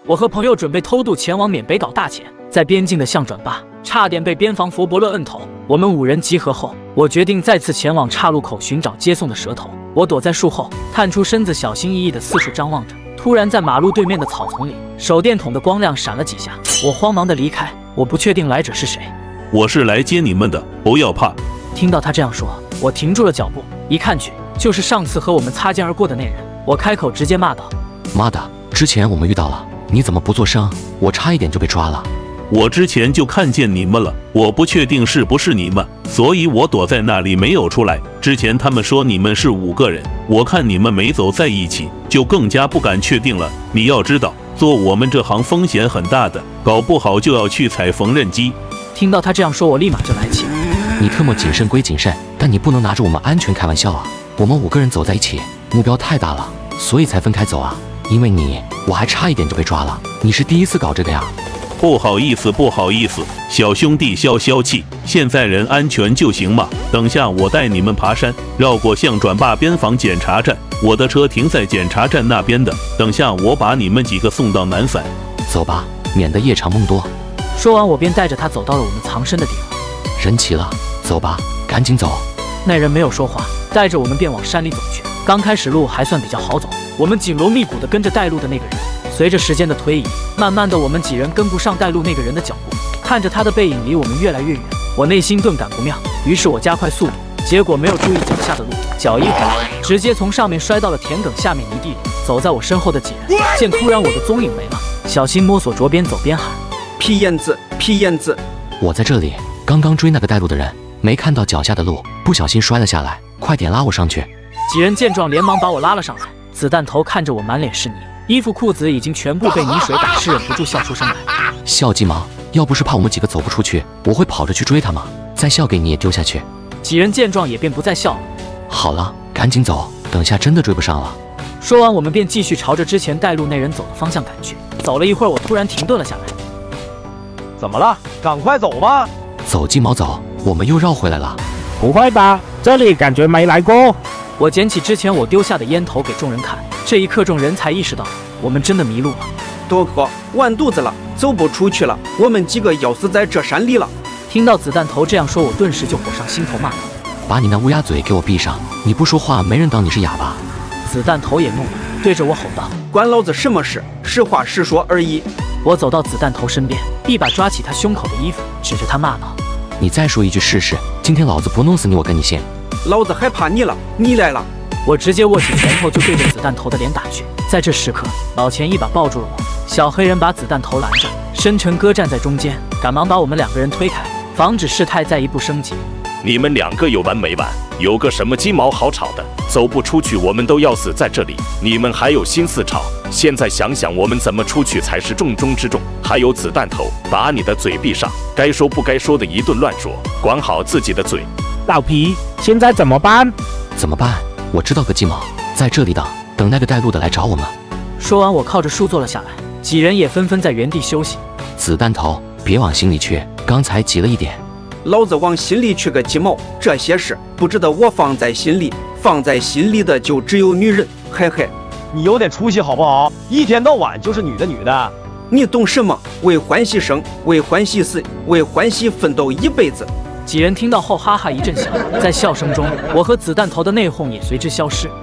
我和朋友准备偷渡前往缅北搞大钱，在边境的象转坝差点被边防佛伯勒摁头。我们5人集合后，我决定再次前往岔路口寻找接送的蛇头。我躲在树后，探出身子，小心翼翼地四处张望着。突然，在马路对面的草丛里，手电筒的光亮闪了几下，我慌忙地离开。我不确定来者是谁。 我是来接你们的，不要怕。 听到他这样说，我停住了脚步，一看去，就是上次和我们擦肩而过的那人。我开口直接骂道：“ 妈的，之前我们遇到了，你怎么不作声？我差一点就被抓了。” 我之前就看见你们了，我不确定是不是你们，所以我躲在那里没有出来。之前他们说你们是5个人，我看你们没走在一起，就更加不敢确定了。你要知道，做我们这行风险很大的，搞不好就要去踩缝纫机。 听到他这样说，我立马就来气。 你特么谨慎归谨慎，但你不能拿着我们安全开玩笑啊！我们5个人走在一起，目标太大了，所以才分开走啊。因为你，我还差一点就被抓了。你是第一次搞这个呀？ 不好意思，不好意思，小兄弟消消气，现在人安全就行嘛。等下我带你们爬山，绕过象转坝边防检查站，我的车停在检查站那边的。等下我把你们几个送到南伞。 走吧，免得夜长梦多。 说完，我便带着他走到了我们藏身的地方。 人齐了，走吧，赶紧走。 那人没有说话，带着我们便往山里走去。刚开始路还算比较好走，我们紧锣密鼓地跟着带路的那个人。随着时间的推移，慢慢的我们几人跟不上带路那个人的脚步，看着他的背影离我们越来越远，我内心顿感不妙，于是我加快速度，结果没有注意脚下的路，脚一滑，直接从上面摔到了田埂下面泥地里。走在我身后的几人见突然我的踪影没了，小心摸索着边走边喊：“ 皮燕子，皮燕子！” 我在这里，刚刚追那个带路的人，没看到脚下的路，不小心摔了下来，快点拉我上去。 几人见状连忙把我拉了上来。子弹头看着我满脸是泥，衣服裤子已经全部被泥水打湿，忍不住笑出声来。 笑鸡毛，要不是怕我们几个走不出去，我会跑着去追他吗？再笑给你也丢下去。 几人见状也便不再笑了。 好了，赶紧走，等下真的追不上了。 说完，我们便继续朝着之前带路那人走的方向赶去。走了一会儿，我突然停顿了下来。 怎么了？赶快走吧！ 走鸡毛走，我们又绕回来了。 不会吧？这里感觉没来过。 我捡起之前我丢下的烟头给众人看，这一刻众人才意识到我们真的迷路了。 多哥，完肚子了，走不出去了，我们几个要死在这山里了。 听到子弹头这样说，我顿时就火上心头，骂道：“ 把你那乌鸦嘴给我闭上！你不说话，没人当你是哑巴。” 子弹头也怒了，对着我吼道：“ 关老子什么事？实话实说而已。” 我走到子弹头身边，一把抓起他胸口的衣服，指着他骂道：“ 你再说一句试试，今天老子不弄死你，我跟你姓。” 老子害怕你了，你来了！ 我直接握起拳头就对着子弹头的脸打去。在这时刻，老钱一把抱住了我，小黑人把子弹头拦着，申晨哥站在中间，赶忙把我们2个人推开，防止事态再一步升级。 你们2个有完没完？有个什么鸡毛好吵的？走不出去，我们都要死在这里，你们还有心思吵？现在想想，我们怎么出去才是重中之重。还有子弹头，把你的嘴闭上，该说不该说的一顿乱说，管好自己的嘴。 老皮，现在怎么办？ 怎么办？我知道个计谋，在这里等那个带路的来找我们。 说完，我靠着树坐了下来，几人也纷纷在原地休息。 子弹头，别往心里去，刚才急了一点。 老子往心里去个鸡毛！这些事不值得我放在心里，放在心里的就只有女人。嘿嘿， 你有点出息好不好？一天到晚就是女的。 你懂什么？为欢喜生，为欢喜死，为欢喜奋斗一辈子。 几人听到后哈哈一阵笑，在笑声中，我和子弹头的内讧也随之消失。